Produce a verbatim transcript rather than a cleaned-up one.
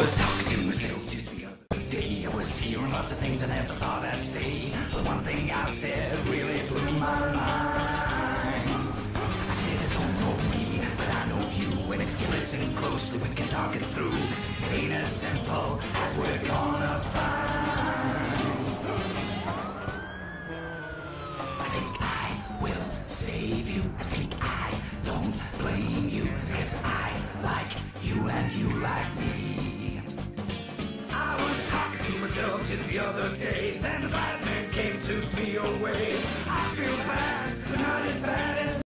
was talking to myself just the other day. I was hearing lots of things I never thought I'd say. But one thing I said really blew my mind. I said, I don't know me, but I know you. And if you listen closely, we can talk it through. It ain't as simple as we're gonna find. I think I will save you. I think I don't blame you. Cause I like you and you like me. I was talking to myself just the other day. Then the Batman came to me away.